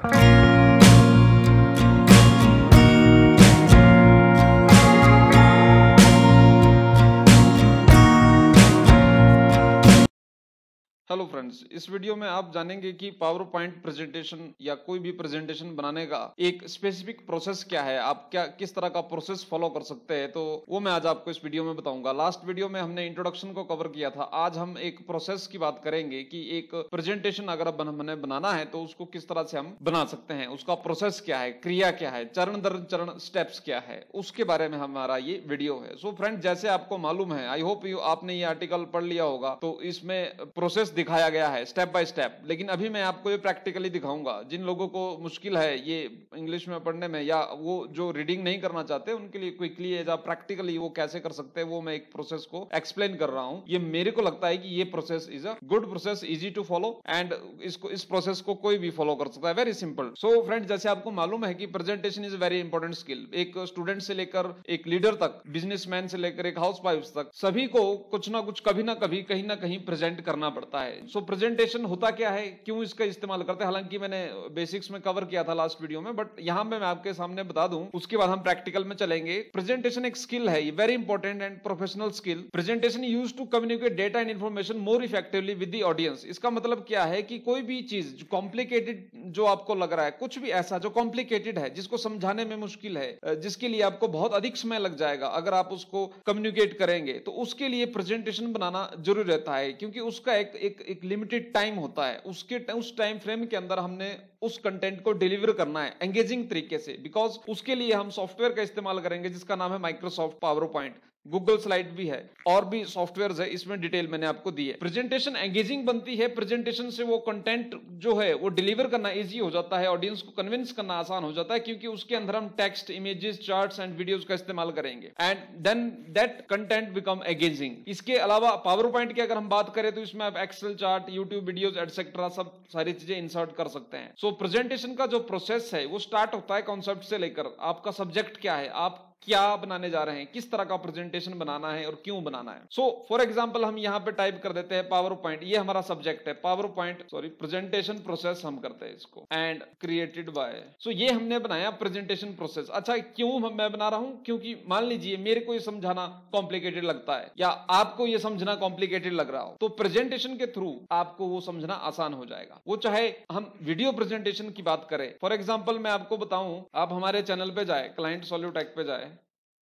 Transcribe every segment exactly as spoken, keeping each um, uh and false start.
Hello friends, इस video में आप जानेंगे कि पावर पॉइंट प्रेजेंटेशन या कोई भी प्रेजेंटेशन बनाने का एक स्पेसिफिक प्रोसेस क्या है, आप क्या किस तरह का प्रोसेस फॉलो कर सकते हैं। तो वो मैं आज आपको इस वीडियो में बताऊंगा। लास्ट वीडियो में हमने इंट्रोडक्शन को कवर किया था। आज हम एक प्रोसेस की बात करेंगे कि एक प्रेजेंटेशन अगर हमें बनाना है तो उसको किस तरह से हम बना सकते हैं, उसका प्रोसेस क्या है, क्रिया क्या है, चरण दर चरण स्टेप्स क्या है, उसके बारे में हमारा ये वीडियो है। सो फ्रेंड, जैसे आपको मालूम है, आई होप यू आपने ये आर्टिकल पढ़ लिया होगा, तो इसमें प्रोसेस दिखाया गया है स्टेप बाय स्टेप। लेकिन अभी मैं आपको ये प्रैक्टिकली दिखाऊंगा। जिन लोगों को मुश्किल है ये इंग्लिश में पढ़ने में, या वो जो रीडिंग नहीं करना चाहते, उनके लिए क्विकली एज प्रैक्टिकली वो कैसे कर सकते हैं, वो मैं एक प्रोसेस को एक्सप्लेन कर रहा हूं। ये मेरे को लगता है कि ये process is a good process, easy to follow, and इसको इस प्रोसेस को कोई भी फॉलो कर सकता है। Very simple. सो फ्रेंड, जैसे आपको मालूम है कि presentation is very important skill. एक स्टूडेंट से लेकर एक लीडर तक, बिजनेसमैन से लेकर एक हाउसवाइफ तक, सभी को कुछ ना कुछ, कभी ना कभी, कहीं ना कहीं प्रेजेंट करना पड़ता है। सो प्रेजेंटेशन होता क्या है, क्यों इसका इस्तेमाल करते हैं, हालांकि मैंने बेसिक्स में कवर किया था लास्ट वीडियो में, बट यहां पे मैं आपके सामने बता दूं, उसके बाद हम प्रैक्टिकल में चलेंगे। प्रेजेंटेशन एक स्किल है, very important and professional skill. Presentation used to communicate data and information more effectively with the audience. इसका मतलब क्या है कि कोई भी चीज कॉम्प्लिकेटेड जो आपको लग रहा है, कुछ भी ऐसा जो कॉम्प्लिकेटेड है, जिसको समझाने में मुश्किल है, जिसके लिए आपको बहुत अधिक समय लग जाएगा अगर आप उसको कम्युनिकेट करेंगे, तो उसके लिए प्रेजेंटेशन बनाना जरूरी रहता है, क्योंकि उसका एक एक, एक लिमिटेड टाइम होता है। उसके उस टाइम फ्रेम के अंदर हमने उस कंटेंट को डिलीवर करना है एंगेजिंग तरीके से। बिकॉज उसके लिए हम सॉफ्टवेयर का इस्तेमाल करेंगे जिसका नाम है Microsoft PowerPoint. Google slide भी है, और भी सॉफ्टवेयर है, इसमें डिटेल मैंने आपको दी है। प्रेजेंटेशन एंगेजिंग बनती है, प्रेजेंटेशन से वो कंटेंट जो है वो डिलीवर करना इजी हो जाता है, ऑडियंस को कन्विंस करना आसान हो जाता है, क्योंकि उसके अंदर हम text, images, charts and videos का इस्तेमाल करेंगे, and then that content become engaging. इसके अलावा पावर पॉइंट की अगर हम बात करें तो इसमें आप Excel, chart, YouTube videos etcetera सब सारी चीजें इंसर्ट कर सकते हैं। सो so, प्रेजेंटेशन का जो प्रोसेस है वो स्टार्ट होता है कॉन्सेप्ट से लेकर, आपका सब्जेक्ट क्या है, आप क्या बनाने जा रहे हैं, किस तरह का प्रेजेंटेशन बनाना है और क्यों बनाना है। सो फॉर एग्जांपल हम यहां पे टाइप कर देते हैं पावर पॉइंट, ये हमारा सब्जेक्ट है, PowerPoint sorry presentation process हम करते हैं इसको, एंड क्रिएटेड बाय। सो ये हमने बनाया प्रेजेंटेशन प्रोसेस। अच्छा, क्यों मैं बना रहा हूं, क्योंकि मान लीजिए मेरे को ये समझाना कॉम्प्लिकेटेड लगता है, या आपको ये समझना कॉम्प्लिकेटेड लग रहा हो, तो प्रेजेंटेशन के थ्रू आपको वो समझना आसान हो जाएगा। वो चाहे हम वीडियो प्रेजेंटेशन की बात करें, फॉर एग्जाम्पल मैं आपको बताऊं, आप हमारे चैनल पे जाए, क्लाइंट सॉल्यूटेक पे जाए,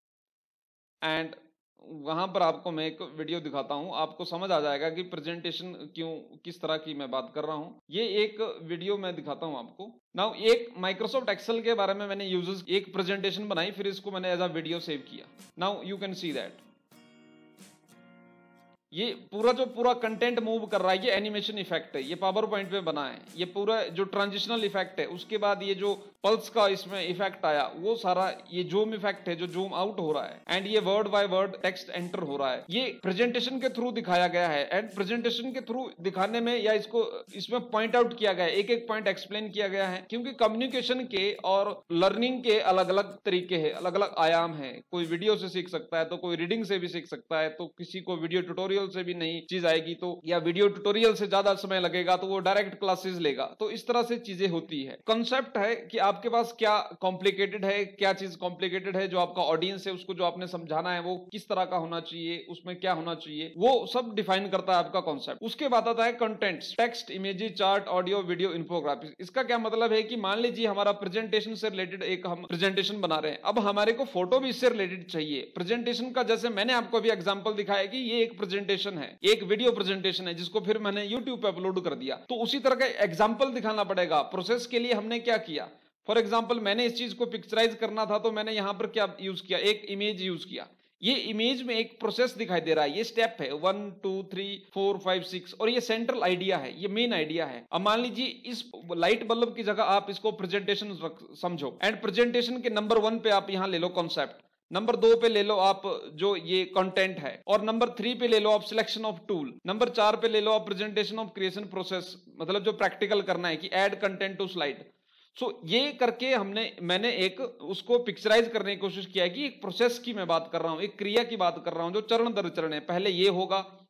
एंड वहां पर आपको मैं एक वीडियो दिखाता हूं, आपको समझ आ जाएगा कि प्रेजेंटेशन क्यों, किस तरह की मैं बात कर रहा हूं। ये एक वीडियो मैं दिखाता हूं आपको। नाउ एक माइक्रोसॉफ्ट एक्सेल के बारे में मैंने यूजर्स एक प्रेजेंटेशन बनाई, फिर इसको मैंने एज अ वीडियो सेव किया। Now you can see that ये पूरा जो पूरा कंटेंट मूव कर रहा है, ये एनिमेशन इफेक्ट है, ये पावर पॉइंट पे बना है। ये पूरा जो ट्रांजिशनल इफेक्ट है, उसके बाद ये जो पल्स का इसमें इफेक्ट आया, वो सारा ये जूम इफेक्ट है जो जूम आउट हो रहा है, एंड ये word by word text enter हो रहा है। ये प्रेजेंटेशन के थ्रू दिखाया गया है, एंड प्रेजेंटेशन के थ्रू दिखाने में, या इसको इसमें पॉइंट आउट किया गया है, एक एक पॉइंट एक्सप्लेन किया गया है, क्योंकि कम्युनिकेशन के और लर्निंग के अलग अलग तरीके हैं, अलग अलग आयाम है। कोई वीडियो से सीख सकता है, तो कोई रीडिंग से भी सीख सकता है, तो किसी को वीडियो ट्यूटोरियल से भी नई चीज आएगी, तो या वीडियो ट्यूटोरियल से ज्यादा समय लगेगा तो वो डायरेक्ट क्लासेस लेगा। तो इस तरह से चीजें होती है। कॉन्सेप्ट है कि आपके पास क्या कॉम्प्लिकेटेड है, क्या चीज कॉम्प्लिकेटेड है, जो आपका ऑडियंस है उसको जो आपने समझाना है वो किस तरह का होना चाहिए, उसमें क्या होना चाहिए, वो सब डिफाइन करता है आपका कॉन्सेप्ट। उसके बाद आता है contents, text, images, chart, audio, video, infographics. इसका क्या मतलब है कि मान लीजिए हमारा प्रेजेंटेशन से रिलेटेड एक हम प्रेजेंटेशन बना रहे हैं, अब हमारे को फोटो भी इससे रिलेटेड चाहिए प्रेजेंटेशन का। जैसे मैंने आपको अभी एग्जांपल दिखाया कि ये एक प्रेजेंटेशन है, एक वीडियो प्रेजेंटेशन है, जिसको फिर मैंने यूट्यूब पे अपलोड कर दिया, तो उसी तरह का एग्जांपल दिखाना पड़ेगा। प्रोसेस के लिए हमने क्या किया, फॉर एग्जांपल मैंने इस चीज को पिक्चराइज करना था, तो मैंने यहां पर क्या यूज किया, एक इमेज यूज किया। ये इमेज में एक प्रोसेस दिखाई दे रहा है, ये स्टेप है one two three four five six, और ये सेंट्रल आइडिया है, ये मेन आइडिया है। अब मान लीजिए इस लाइट बल्ब की जगह आप इसको प्रेजेंटेशन समझो, एंड प्रेजेंटेशन के नंबर वन पे आप यहां ले लो कॉन्सेप्ट, नंबर दो पे ले लो आप जो ये कंटेंट है, और नंबर थ्री पे ले लो आप सिलेक्शन ऑफ टूल, नंबर चार पे ले लो आप प्रेजेंटेशन ऑफ क्रिएशन प्रोसेस, मतलब जो प्रैक्टिकल करना है कि add content to slide. So so, ये करके हमने मैंने एक उसको पिक्चराइज करने की कोशिश किया है कि एक प्रोसेस की मैं बात कर रहा हूं, एक क्रिया की बात कर रहा हूं जो चरण दर चरण है। पहले ये होगा,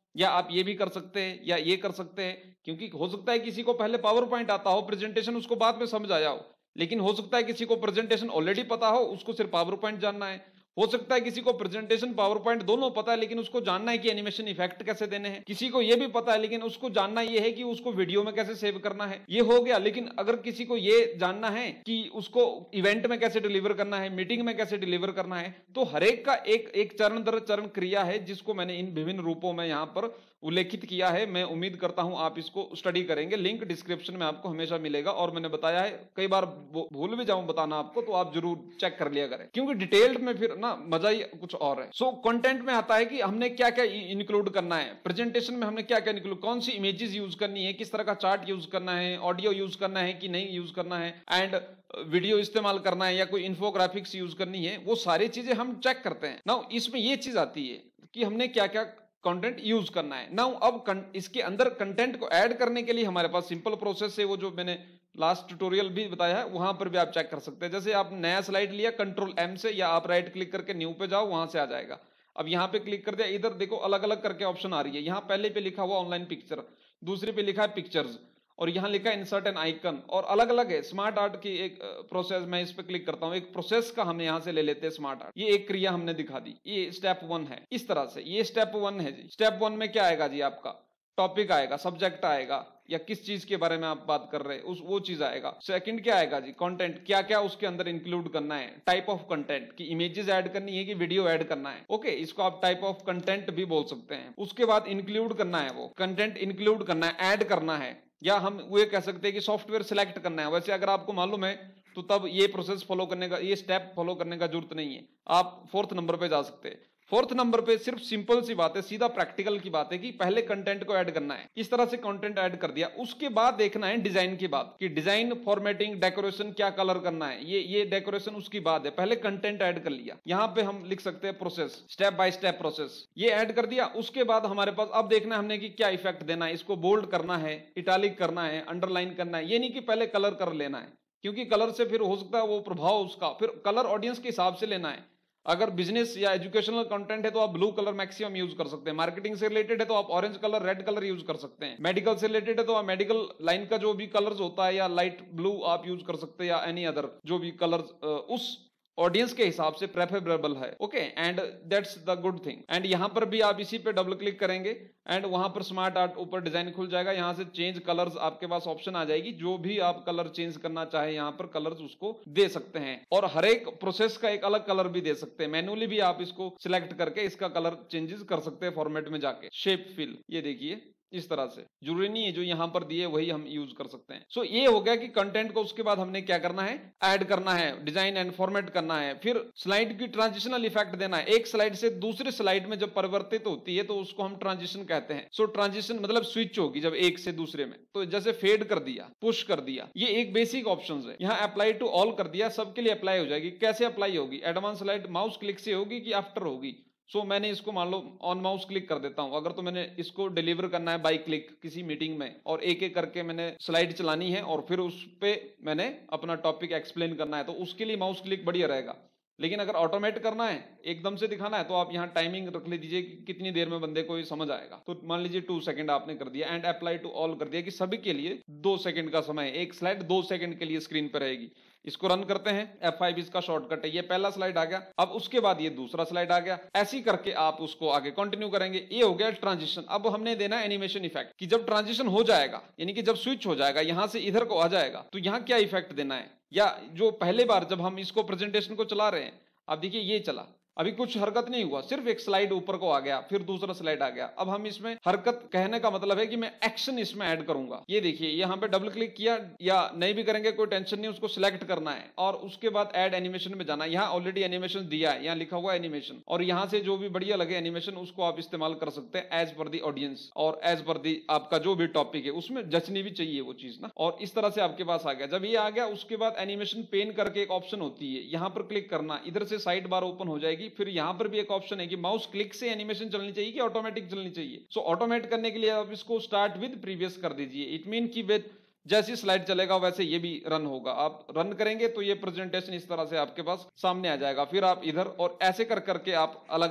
या आप ये भी कर सकते हैं या ये कर सकते हैं, क्योंकि हो सकता है किसी को पहले पावर पॉइंट आता हो, प्रेजेंटेशन उसको बाद में समझ आया हो, लेकिन हो सकता है किसी को प्रेजेंटेशन ऑलरेडी पता हो, उसको सिर्फ पावर पॉइंट जानना है। हो सकता है किसी को प्रेजेंटेशन पावर पॉइंट दोनों पता है, लेकिन उसको जानना है कि एनिमेशन इफेक्ट कैसे देने हैं। किसी को यह भी पता है, लेकिन उसको जानना यह है कि उसको वीडियो में कैसे सेव करना है। ये हो गया। लेकिन अगर किसी को यह जानना है कि उसको इवेंट में कैसे डिलीवर करना है, मीटिंग में कैसे डिलीवर करना है, तो हरेक का एक एक चरण दर चरण क्रिया है, जिसको मैंने इन विभिन्न रूपों में यहां पर उल्लेखित किया है। मैं उम्मीद करता हूं आप इसको स्टडी करेंगे। लिंक डिस्क्रिप्शन में आपको हमेशा मिलेगा, और मैंने बताया है, कई बार भूल भी जाऊं बताना आपको, तो आप जरूर चेक कर लिया करें, क्योंकि डिटेल्ड में फिर ना मजा ही कुछ और है। सो so, कंटेंट में आता है कि हमने क्या क्या इंक्लूड करना है प्रेजेंटेशन में, हमने क्या क्या इंक्लूड, कौन सी इमेजेस यूज करनी है, किस तरह का चार्ट यूज करना है, ऑडियो यूज करना है कि नहीं यूज करना है, एंड वीडियो इस्तेमाल करना है या कोई इन्फोग्राफिक्स यूज करनी है, वो सारी चीजें हम चेक करते हैं ना। इसमें ये चीज आती है कि हमने क्या क्या कंटेंट यूज करना है ना। अब इसके अंदर कंटेंट को ऐड करने के लिए हमारे पास सिंपल प्रोसेस है, वो जो मैंने लास्ट ट्यूटोरियल भी बताया है, वहां पर भी आप चेक कर सकते हैं। जैसे आप नया स्लाइड लिया कंट्रोल एम से, या आप राइट क्लिक करके न्यू पे जाओ, वहां से आ जाएगा। अब यहाँ पे क्लिक कर दिया, इधर देखो अलग अलग करके ऑप्शन आ रही है। यहाँ पहले पे लिखा हुआ ऑनलाइन पिक्चर, दूसरे पे लिखा है पिक्चर्स, और यहाँ लिखा है इंसर्ट एन आइकन, और अलग अलग है। स्मार्ट आर्ट की एक प्रोसेस, मैं इस पे क्लिक करता हूँ, एक प्रोसेस का हम यहाँ से ले लेते हैं स्मार्ट आर्ट। ये एक क्रिया हमने दिखा दी, ये स्टेप वन है। इस तरह से ये स्टेप वन है जी। स्टेप वन में क्या आएगा जी, आपका टॉपिक आएगा, सब्जेक्ट आएगा, या किस चीज के बारे में आप बात कर रहे हैं उस वो चीज आएगा। सेकंड क्या आएगा जी, कंटेंट, क्या क्या उसके अंदर इंक्लूड करना है, टाइप ऑफ कंटेंट, की इमेजेस ऐड करनी है कि वीडियो ऐड करना है। ओके, इसको आप टाइप ऑफ कंटेंट भी बोल सकते हैं। उसके बाद इंक्लूड करना है, वो कंटेंट इंक्लूड करना है, ऐड करना है, या हम वो कह सकते हैं कि सॉफ्टवेयर सिलेक्ट करना है। वैसे अगर आपको मालूम है तो तब ये प्रोसेस फॉलो करने का, ये स्टेप फॉलो करने का जरूरत नहीं है, आप फोर्थ नंबर पे जा सकते हैं। फोर्थ नंबर पे सिर्फ सिंपल सी बात है, सीधा प्रैक्टिकल की बात है कि पहले कंटेंट को ऐड करना है। इस तरह से कंटेंट ऐड कर दिया, उसके बाद देखना है डिजाइन की बात, कि डिजाइन, फॉर्मेटिंग, डेकोरेशन, क्या कलर करना है, ये ये डेकोरेशन उसकी बात है। पहले कंटेंट ऐड कर लिया, यहाँ पे हम लिख सकते हैं process, step by step process, ये ऐड कर दिया। उसके बाद हमारे पास अब देखना है हमने कि क्या इफेक्ट देना है, इसको बोल्ड करना है, इटालिक करना है, अंडरलाइन करना है। ये नहीं कि पहले कलर कर लेना है, क्योंकि कलर से फिर हो सकता है वो प्रभाव उसका, फिर कलर ऑडियंस के हिसाब से लेना है। अगर बिजनेस या एजुकेशनल कंटेंट है तो आप ब्लू कलर मैक्सिमम यूज कर सकते हैं। मार्केटिंग से रिलेटेड है तो आप orange colour, red colour use कर सकते हैं। मेडिकल से रिलेटेड है तो आप मेडिकल लाइन का जो भी कलर्स होता है, या लाइट ब्लू आप यूज कर सकते हैं, या एनी अदर जो भी कलर्स उस ऑडियंस के हिसाब से प्रेफरेबल है। Okay, and that's the good thing. And यहां पर भी आप इसी पे डबल क्लिक करेंगे, एंड वहां पर स्मार्ट आर्ट ऊपर डिजाइन खुल जाएगा। यहां से चेंज कलर्स आपके पास ऑप्शन आ जाएगी, जो भी आप कलर चेंज करना चाहे यहां पर कलर्स उसको दे सकते हैं। और हर एक प्रोसेस का एक अलग कलर भी दे सकते हैं। मैनुअली भी आप इसको सिलेक्ट करके इसका कलर चेंजेस कर सकते हैं फॉर्मेट में जाके। शेप फिल, ये देखिए इस तरह से, जरूरी नहीं है जो यहां पर दिए वही हम यूज कर सकते हैं। सो so, ये हो गया कि कंटेंट को उसके बाद हमने क्या करना है, ऐड करना है, डिजाइन एंड फॉर्मेट करना है। फिर स्लाइड की ट्रांजिशनल इफेक्ट देना है, एक स्लाइड से दूसरे स्लाइड में जब परिवर्तित होती है तो उसको हम ट्रांजिशन कहते हैं। सो so, ट्रांजिशन मतलब स्विच होगी जब एक से दूसरे में, तो जैसे फेड कर दिया, पुश कर दिया, ये एक बेसिक ऑप्शन है। यहाँ अप्लाई टू ऑल कर दिया, सबके लिए अप्लाई हो जाएगी। कैसे अप्लाई होगी, एडवांस स्लाइड माउस क्लिक से होगी कि आफ्टर होगी। सो so, मैंने इसको मान लो ऑन माउस क्लिक कर देता हूं। अगर तो मैंने इसको डिलीवर करना है बाय क्लिक किसी मीटिंग में, और एक एक करके मैंने स्लाइड चलानी है, और फिर उस पे मैंने अपना टॉपिक एक्सप्लेन करना है, तो उसके लिए माउस क्लिक बढ़िया रहेगा। लेकिन अगर ऑटोमेट करना है, एकदम से दिखाना है, तो आप यहाँ टाइमिंग रख लीजिए कि कितनी देर में बंदे को ये समझ आएगा। तो मान लीजिए टू सेकंड आपने कर दिया, एंड अप्लाई टू ऑल कर दिया कि सभी के लिए दो सेकंड का समय है। एक स्लाइड दो सेकंड के लिए स्क्रीन पर रहेगी। इसको रन करते हैं, एफ फाइव इसका शॉर्टकट है। ये पहला स्लाइड आ गया, अब उसके बाद ये दूसरा स्लाइड आ गया। ऐसी करके आप उसको आगे कंटिन्यू करेंगे। ये हो गया ट्रांजिशन। अब हमने देना है एनिमेशन इफेक्ट, कि जब ट्रांजिशन हो जाएगा, यानी कि जब स्विच हो जाएगा, यहां से इधर को आ जाएगा, तो यहाँ क्या इफेक्ट देना है। या जो पहले बार जब हम इसको प्रेजेंटेशन को चला रहे हैं, अब देखिए ये चला, अभी कुछ हरकत नहीं हुआ, सिर्फ एक स्लाइड ऊपर को आ गया, फिर दूसरा स्लाइड आ गया। अब हम इसमें हरकत कहने का मतलब है कि मैं एक्शन इसमें ऐड करूंगा। ये देखिए यहाँ पे डबल क्लिक किया, या नहीं भी करेंगे कोई टेंशन नहीं, उसको सिलेक्ट करना है और उसके बाद ऐड एनिमेशन में जाना है। यहाँ ऑलरेडी एनिमेशन दिया है, यहाँ लिखा हुआ एनिमेशन, और यहाँ से जो भी बढ़िया लगे एनिमेशन उसको आप इस्तेमाल कर सकते हैं एज पर दी ऑडियंस और एज पर दी आपका जो भी टॉपिक है उसमें जचनी भी चाहिए वो चीज ना। और इस तरह से आपके पास आ गया। जब ये आ गया उसके बाद एनिमेशन पेन करके एक ऑप्शन होती है, यहाँ पर क्लिक करना, इधर से साइड बार ओपन हो जाएगी। फिर यहाँ पर भी एक ऑप्शन है कि माउस क्लिक से एनिमेशन चलनी चाहिए कि ऑटोमेटिक चलनी चाहिए। सो ऑटोमेट करने के लिए आप इसको स्टार्ट विद प्रीवियस कर दीजिए। इट मीन कि विद जैसी स्लाइड चलेगा वैसे ये भी रन होगा। आप रन करेंगे तो ये प्रेजेंटेशन इस तरह से आपके पास सामने आ जाएगा। फिर आप इधर और ऐसे कर करके आप अलग अलग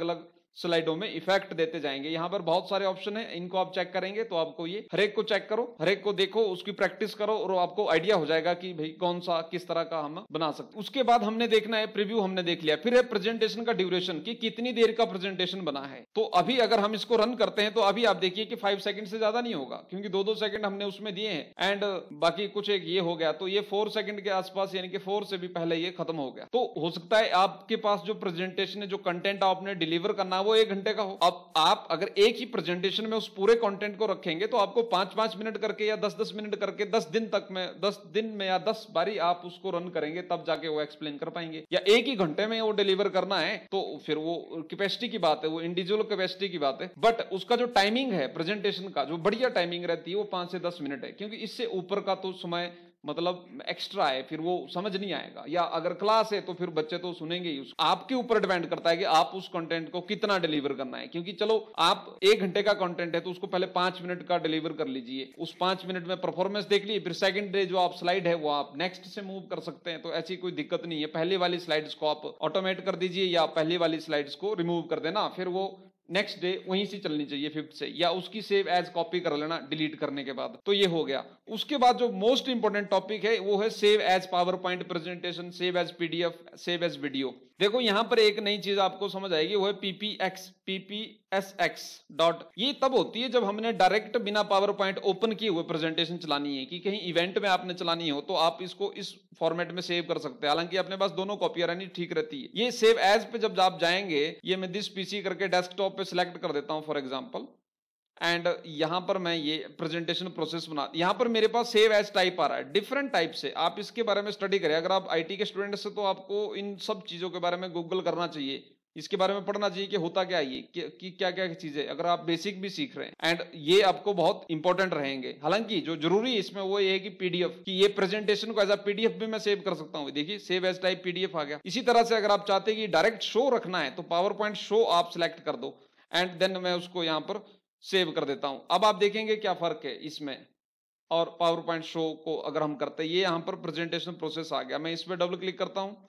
स्लाइडों में इफेक्ट देते जाएंगे। यहाँ पर बहुत सारे ऑप्शन है, इनको आप चेक करेंगे तो आपको ये हर एक को चेक करो, हर एक को देखो, उसकी प्रैक्टिस करो और आपको आइडिया हो जाएगा कि भाई कौन सा किस तरह का हम बना सकते। उसके बाद हमने देखना है, प्रीव्यू हमने देख लिया, फिर है प्रेजेंटेशन का ड्यूरेशन कि कितनी देर का प्रेजेंटेशन बना है। तो अभी अगर हम इसको रन करते हैं तो अभी आप देखिए कि फाइव सेकंड से ज्यादा नहीं होगा, क्योंकि दो दो सेकंड हमने उसमें दिए हैं एंड बाकी कुछ एक ये हो गया, तो ये फोर सेकंड के आसपास, यानी कि फोर से भी पहले ये खत्म हो गया। तो हो सकता है आपके पास जो प्रेजेंटेशन है, जो कंटेंट आपने डिलीवर करना है वो एक घंटे का हो। अब आप अगर एक ही प्रेजेंटेशन में उस पूरे कंटेंट को रखेंगे तो आपको पांच पांच मिनट करके या दस दस मिनट करके दस दिन तक में दस दिन में या दस बारी आप उसको रन करेंगे, तब जाके वो एक्सप्लेन कर पाएंगे। या एक ही घंटे में वो डिलीवर करना है तो फिर वो कैपेसिटी की बात है, वो इंडिविजुअल कैपेसिटी की बात है। बट उसका जो टाइमिंग है प्रेजेंटेशन का, जो बढ़िया टाइमिंग रहती है वो पांच से दस मिनट है, क्योंकि इससे ऊपर का तो समय मतलब एक्स्ट्रा है, फिर वो समझ नहीं आएगा। या अगर क्लास है तो फिर बच्चे तो सुनेंगे ही। आपके ऊपर डिपेंड करता है कि आप उस कंटेंट को कितना डिलीवर करना है, क्योंकि चलो आप एक घंटे का कंटेंट है तो उसको पहले पांच मिनट का डिलीवर कर लीजिए, उस पांच मिनट में परफॉर्मेंस देख लीजिए, फिर सेकंड डे जो आप स्लाइड है वो आप नेक्स्ट से मूव कर सकते हैं, तो ऐसी कोई दिक्कत नहीं है। पहली वाली स्लाइड्स को आप ऑटोमेट कर दीजिए या पहली वाली स्लाइड्स को रिमूव कर देना, फिर वो नेक्स्ट डे वहीं से चलनी चाहिए फिफ्थ से, या उसकी सेव एज कॉपी कर लेना डिलीट करने के बाद। तो ये हो गया। उसके बाद जो मोस्ट इंपोर्टेंट टॉपिक है वो है save as PowerPoint presentation, save as PDF, save as video. देखो यहां पर एक नई चीज आपको समझ आएगी, वो है पीपीएक्स, पीपीएसएक्स डॉट। ये तब होती है जब हमने डायरेक्ट बिना पावर पॉइंट ओपन किए हुए प्रेजेंटेशन चलानी है, कि कहीं इवेंट में आपने चलानी हो तो आप इसको इस फॉर्मेट में सेव कर सकते हैं। हालांकि अपने पास दोनों कॉपी रहनी ठीक रहती है। ये सेव एज पे जब आप जाएंगे, ये मैं दिस पीसी करके डेस्कटॉप पे सिलेक्ट कर देता हूं फॉर एग्जांपल, एंड यहां पर मैं ये प्रेजेंटेशन प्रोसेस बना, यहां पर मेरे पास सेव एज टाइप आ रहा है डिफरेंट टाइप से। आप इसके बारे में स्टडी करें, अगर आप आईटी के स्टूडेंट से तो आपको इन सब चीजों के बारे में गूगल करना चाहिए, इसके बारे में पढ़ना चाहिए कि होता क्या है ये, कि क्या क्या चीजें, अगर आप बेसिक भी सीख रहे हैं, एंड ये आपको बहुत इंपॉर्टेंट रहेंगे। हालांकि जो जरूरी है इसमें वो ये है कि पीडीएफ, कि ये प्रेजेंटेशन को एज अ पीडीएफ भी मैं सेव कर सकता हूँ। देखिए सेव एज टाइप पीडीएफ आ गया। इसी तरह से अगर आप चाहते हैं कि डायरेक्ट शो रखना है तो पावर पॉइंट शो आप सिलेक्ट कर दो, एंड देन मैं उसको यहाँ पर सेव कर देता हूं। अब आप देखेंगे क्या फर्क है इसमें और पावर पॉइंट शो को अगर हम करते हैं। ये यहां पर प्रेजेंटेशन प्रोसेस आ गया, मैं इस पर डबल क्लिक करता हूं।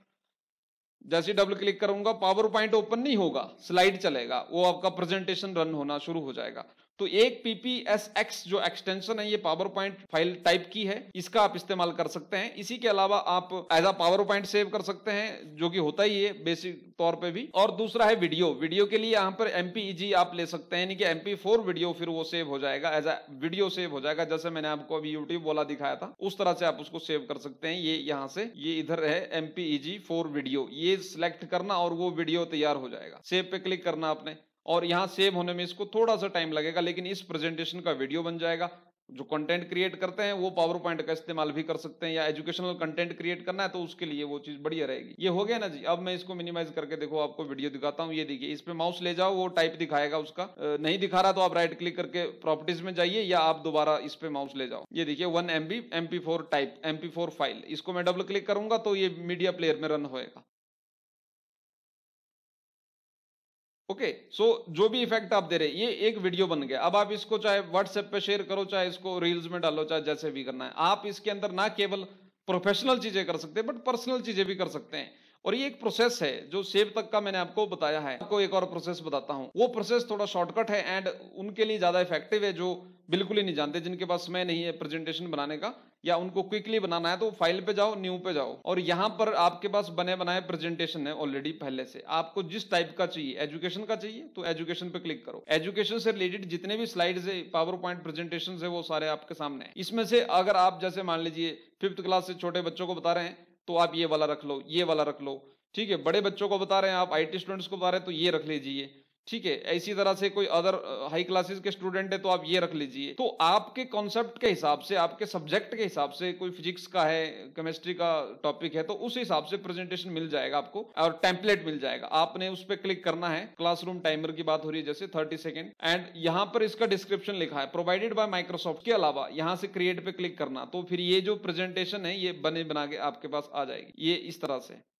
जैसे डबल क्लिक करूंगा पावर पॉइंट ओपन नहीं होगा, स्लाइड चलेगा, वो आपका प्रेजेंटेशन रन होना शुरू हो जाएगा। तो एक पीपीएसएक्स जो एक्सटेंशन है ये पावर पॉइंट फाइल टाइप की है, इसका आप इस्तेमाल कर सकते हैं। इसी के अलावा आप as a PowerPoint save कर सकते हैं, जो कि होता ही है बेसिक तौर पे भी। और दूसरा है वीडियो, वीडियो के लिए यहाँ पर एमपीईजी आप ले सकते हैं, यानी कि एमपी फोर वीडियो, फिर वो सेव हो जाएगा, एज अ वीडियो सेव हो जाएगा। जैसे मैंने आपको अभी यूट्यूब वाला दिखाया था उस तरह से आप उसको सेव कर सकते हैं। ये यहाँ से ये इधर है एमपीईजी फोर वीडियो, ये सिलेक्ट करना और वो वीडियो तैयार हो जाएगा। सेव पे क्लिक करना आपने, और यहां सेव होने में इसको थोड़ा सा टाइम लगेगा, लेकिन इस प्रेजेंटेशन का वीडियो बन जाएगा। जो कंटेंट क्रिएट करते हैं वो पावर पॉइंट का इस्तेमाल भी कर सकते हैं, या एजुकेशनल कंटेंट क्रिएट करना है तो उसके लिए वो चीज बढ़िया रहेगी। ये हो गया ना जी। अब मैं इसको मिनिमाइज करके देखो आपको वीडियो दिखाता हूँ। ये देखिए, इस पे माउस ले जाओ, वो टाइप दिखाएगा उसका। नहीं दिखा रहा तो आप राइट क्लिक करके प्रॉपर्टीज में जाइए, या आप दोबारा इस पे माउस ले जाओ। ये देखिए one MB MP four type MP four file, इसको मैं डबल क्लिक करूंगा तो ये मीडिया प्लेयर में रन होएगा। ओके okay, सो so, जो भी इफेक्ट आप दे रहे हैं, ये एक वीडियो बन गया। अब आप इसको चाहे व्हाट्सएप पे शेयर करो, चाहे इसको रील्स में डालो, चाहे जैसे भी करना है। आप इसके अंदर ना केवल प्रोफेशनल चीजें कर सकते हैं बट पर्सनल चीजें भी कर सकते हैं। और ये एक प्रोसेस है जो सेव तक का मैंने आपको बताया है। आपको एक और प्रोसेस बताता हूं, वो प्रोसेस थोड़ा शॉर्टकट है एंड उनके लिए ज्यादा इफेक्टिव है, जो बिल्कुल ही नहीं जानते, जिनके पास समय नहीं है प्रेजेंटेशन बनाने का, या उनको क्विकली बनाना है, तो फाइल पे जाओ, न्यू पे जाओ, और यहां पर आपके पास बने बनाए प्रेजेंटेशन है ऑलरेडी पहले से। आपको जिस टाइप का चाहिए, एजुकेशन का चाहिए तो एजुकेशन पे क्लिक करो। एजुकेशन से रिलेटेड जितने भी स्लाइड्स है, पावर पॉइंट प्रेजेंटेशन है, वो सारे आपके सामने हैं। इसमें से अगर आप जैसे मान लीजिए फिफ्थ क्लास से छोटे बच्चों को बता रहे हैं तो आप ये वाला रख लो, ये वाला रख लो, ठीक है। बड़े बच्चों को बता रहे हैं, आप आईटी स्टूडेंट्स को बता रहे हैं तो ये रख लीजिए, ठीक है। इसी तरह से कोई अदर हाई क्लासेस के स्टूडेंट है तो आप ये रख लीजिए। तो आपके कॉन्सेप्ट के हिसाब से, आपके सब्जेक्ट के हिसाब से, कोई फिजिक्स का है, केमिस्ट्री का टॉपिक है, तो उस हिसाब से प्रेजेंटेशन मिल जाएगा आपको, और टेम्पलेट मिल जाएगा। आपने उस पर क्लिक करना है। क्लासरूम टाइमर की बात हो रही है जैसे थर्टी सेकेंड, एंड यहाँ पर इसका डिस्क्रिप्शन लिखा है प्रोवाइडेड बाय माइक्रोसॉफ्ट। के अलावा यहाँ से क्रिएट पे क्लिक करना, तो फिर ये जो प्रेजेंटेशन है ये बने बना के आपके पास आ जाएगी, ये इस तरह से।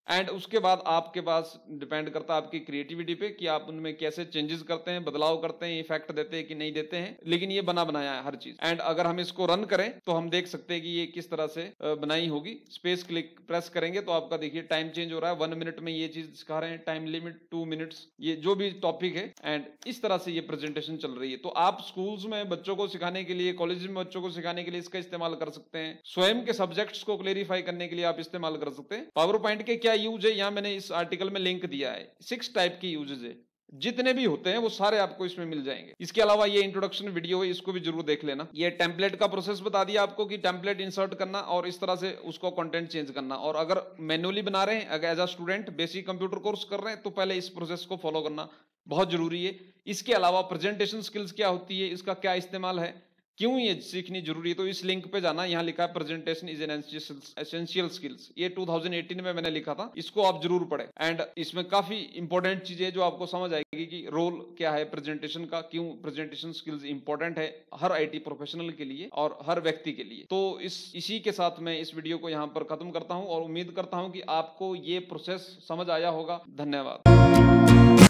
एंड उसके बाद आपके पास डिपेंड करता है आपकी क्रिएटिविटी पे कि आप उनमें कैसे चेंजेस करते हैं, बदलाव करते हैं, इफेक्ट देते हैं कि नहीं देते हैं, लेकिन ये बना बनाया है हर चीज। एंड अगर हम इसको रन करें तो हम देख सकते हैं कि ये किस तरह से बनाई होगी। स्पेस क्लिक प्रेस करेंगे तो आपका देखिए टाइम चेंज हो रहा है, वन मिनट में ये चीज सिखा रहे हैं, टाइम लिमिट टू मिनट्स, ये जो भी टॉपिक है। एंड इस तरह से ये प्रेजेंटेशन चल रही है। तो आप स्कूल्स में बच्चों को सिखाने के लिए, कॉलेज में बच्चों को सिखाने के लिए इसका इस्तेमाल कर सकते हैं। स्वयं के सब्जेक्ट्स को क्लेरिफाई करने के लिए आप इस्तेमाल कर सकते हैं। पावर पॉइंट के क्या यूज है, यहाँ मैंने इस आर्टिकल में लिंक दिया है। सिक्स टाइप की यूजेज है, जितने भी होते हैं वो सारे आपको इसमें मिल जाएंगे। इसके अलावा ये इंट्रोडक्शन वीडियो है, इसको भी जरूर देख लेना। ये टेम्पलेट का प्रोसेस बता दिया आपको कि टेम्पलेट इंसर्ट करना और इस तरह से उसको कंटेंट चेंज करना। और अगर मैन्युअली बना रहे हैं, अगर as a student basic computer course कर रहे हैं, तो पहले इस प्रोसेस को फॉलो करना बहुत जरूरी है। इसके अलावा प्रेजेंटेशन स्किल्स क्या होती है, इसका क्या इस्तेमाल है, क्यों ये सीखनी जरूरी है, तो इस लिंक पे जाना। यहाँ लिखा है presentation is an essential skills, ये टू थाउजेंड एटीन में मैंने लिखा था, इसको आप जरूर पढ़ें। एंड इसमें काफी इंपॉर्टेंट चीजें जो आपको समझ आएगी कि रोल क्या है प्रेजेंटेशन का, क्यों प्रेजेंटेशन स्किल्स इंपॉर्टेंट है हर आईटी प्रोफेशनल के लिए और हर व्यक्ति के लिए। तो इस इसी के साथ मैं इस वीडियो को यहाँ पर खत्म करता हूँ और उम्मीद करता हूँ कि आपको ये प्रोसेस समझ आया होगा। धन्यवाद।